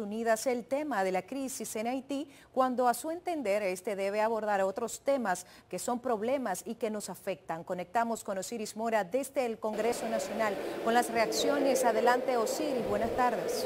Unidas el tema de la crisis en Haití, cuando a su entender este debe abordar otros temas que son problemas y que nos afectan. Conectamos con Osiris Mora desde el Congreso Nacional con las reacciones. Adelante, Osiris, buenas tardes.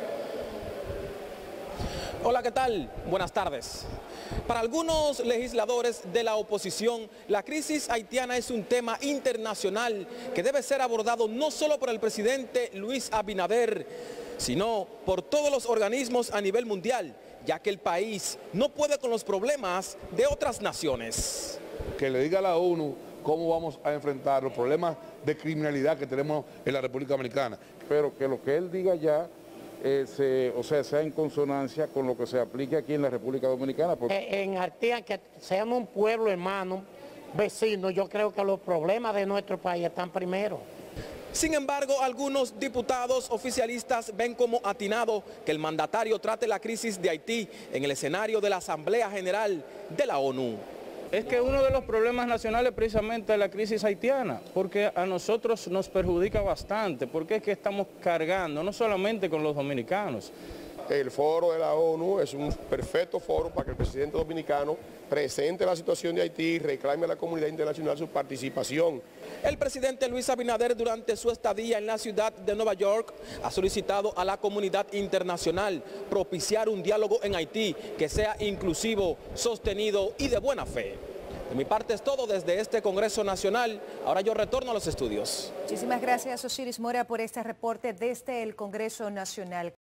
Hola, ¿qué tal? Buenas tardes. Para algunos legisladores de la oposición, la crisis haitiana es un tema internacional que debe ser abordado no solo por el presidente Luis Abinader, sino por todos los organismos a nivel mundial, ya que el país no puede con los problemas de otras naciones. Que le diga a la ONU cómo vamos a enfrentar los problemas de criminalidad que tenemos en la República Dominicana. Pero que lo que él diga ya sea en consonancia con lo que se aplique aquí en la República Dominicana. En Haití, que seamos un pueblo hermano, vecino, yo creo que los problemas de nuestro país están primero. Sin embargo, algunos diputados oficialistas ven como atinado que el mandatario trate la crisis de Haití en el escenario de la Asamblea General de la ONU. Es que uno de los problemas nacionales precisamente es la crisis haitiana, porque a nosotros nos perjudica bastante, porque es que estamos cargando no solamente con los dominicanos. El foro de la ONU es un perfecto foro para que el presidente dominicano presente la situación de Haití y reclame a la comunidad internacional su participación. El presidente Luis Abinader, durante su estadía en la ciudad de Nueva York, ha solicitado a la comunidad internacional propiciar un diálogo en Haití que sea inclusivo, sostenido y de buena fe. De mi parte es todo desde este Congreso Nacional. Ahora yo retorno a los estudios. Muchísimas gracias, Osiris Mora, por este reporte desde el Congreso Nacional.